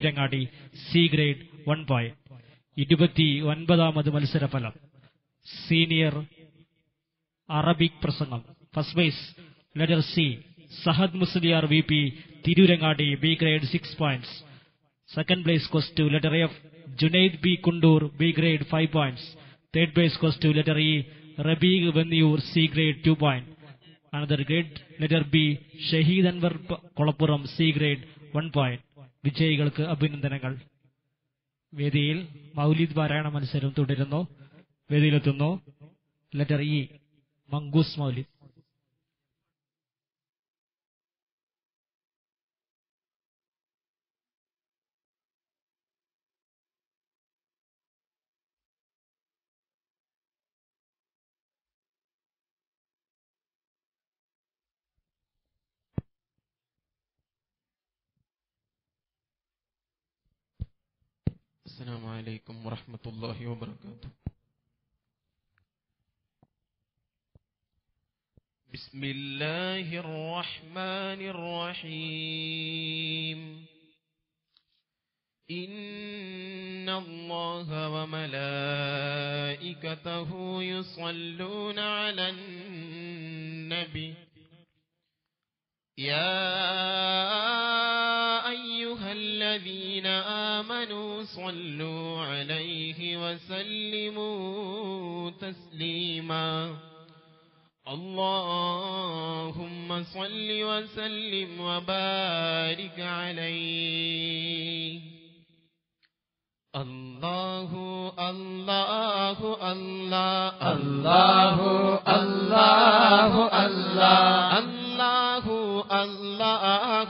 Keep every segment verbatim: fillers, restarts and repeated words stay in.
രങ്ങാടി C grade one point. ഇരുപത്തി ഒൻപതാമത് മത്സരഫലം സീനിയർ അറബിക് പ്രസംഗം. First place letter C Sahad Musliyar V P Tirurangadi B grade six points. Second place goes to letter F Junaid B Kundur B grade five points. Third place goes to letter E Rabiq Venur C grade two point. Another grade letter B Shahid Anwar Kolappuram C grade one point. വിജയികൾക്ക് അഭിനന്ദനങ്ങൾ. വേദിയിൽ മൗലിദ് പാരായണ മത്സരം തുടരുന്നു. വേദിയിലെത്തുന്നു letter E Manqoos Moulid. السلام عليكم ورحمة الله وبركاته. بسم الله الرحمن الرحيم. إن الله وملائكته يصلون على النبي يا أيها الذين آمنوا صلوا عليه وسلموا تسليما. اللهم صل وسلم وبارك عليه. الله الله الله الله الله الله الله الله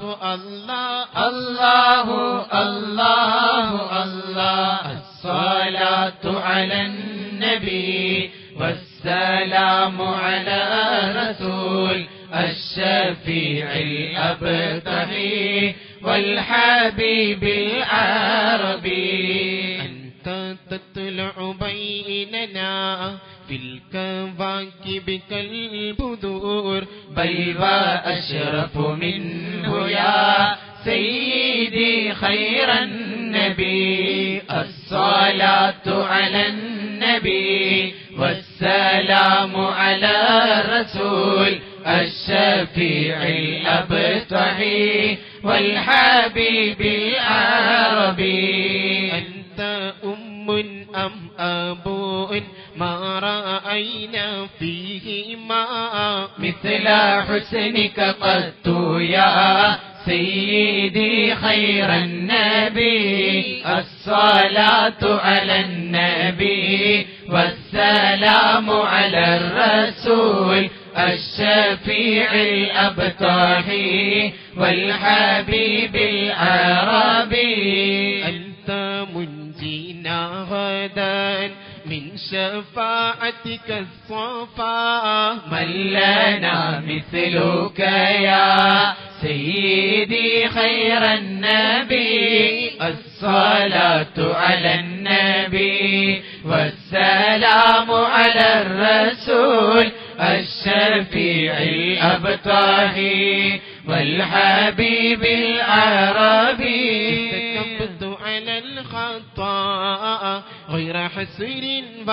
الله الله الله. الصلاة على النبي والسلام على رسول الشفيع الأبتغي والحبيب العربي. أنت تطلع بيننا في الكواكب كالبدور بل وأشرف منه يا سيدي خير النبي. الصلاة على النبي والسلام على الرسول الشفيع الأبتغي والحبيب العربي. أنت أم أم أبو ما رأينا فيهما مثل حسنك قط يا سيدي خير النبي. الصلاة على النبي والسلام على الرسول الشفيع الأبتغي والحبيب العربي. أنت منجينا غدا من شفاعتك الصفا من لنا مثلك يا سيدي خير النبي. الصلاة على النبي والسلام على الرسول الشفيع الأبتغي والحبيب العربي. تكبت على الخطاء غير حسر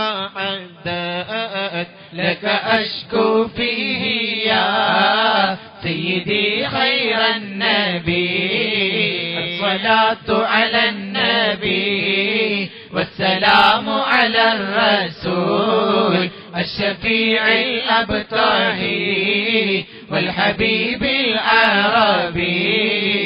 بعدت لك أشكو فيه يا سيدي خير النبي. الصلاة على النبي والسلام على الرسول الشفيع الأبتغي والحبيب العربي.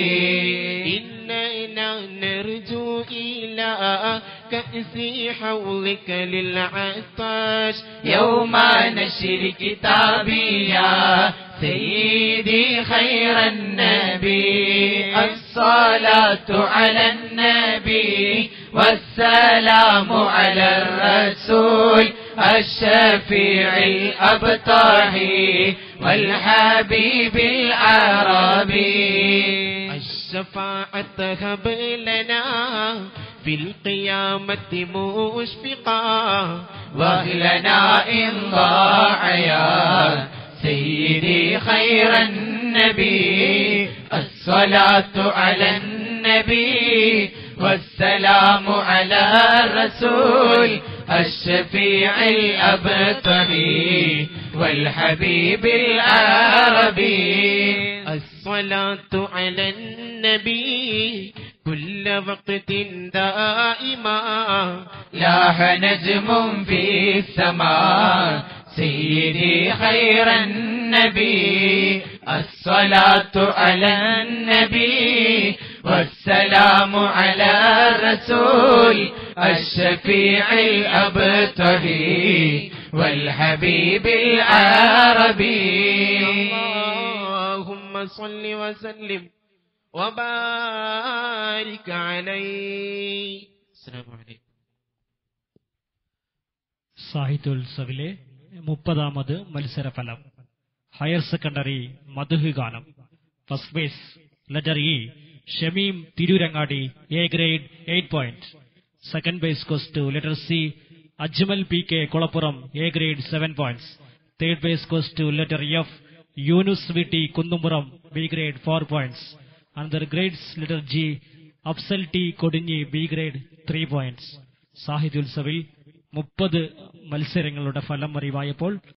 إننا نرجو إلى كأس حولك للعطاش يوم نشر كتابي يا سيدي خير النبي. الصلاة على النبي والسلام على الرسول الشفيع الأبتغي والحبيب العربي. الشفاعة هب لنا في القيامة مشفقا وأهلنا إن ضاع يا سيدي خير النبي. الصلاة على النبي والسلام على الرسول الشفيع الأبتري والحبيب العربي الصلاة على النبي كل وقت دائما لاح نجم في السماء سيدي خير النبي الصلاة على النبي والسلام على الرسول الشفيع الأبتري والحبيب العربي اللهم صل وسلم وبارك عليه السلام عليكم സാഹിത്യോത്സവിലെ മുപ്പതാമത് മത്സരഫലം ഹയർ സെക്കൻഡറി മധുഹ് ഗാനം. First place letter E Shameem Tirurangadi, A grade eight point. Second place goes to letter C Ajmal P K Kulappuram, A grade seven points. Third place goes to letter F Yunus V T Kunnumpuram, B grade four points. Another grades letter G Afsal T Kodinhi, B grade three points. സാഹിത്യോത്സവിൽ മുപ്പത് മത്സരങ്ങളുടെ ഫലം അറിവായപ്പോൾ